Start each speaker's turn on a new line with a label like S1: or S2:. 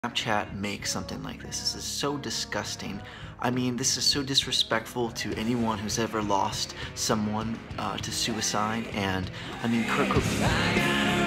S1: Snapchat make something like this? This is so disgusting. I mean, this is so disrespectful to anyone who's ever lost someone to suicide. And I mean, Kurt Cobain.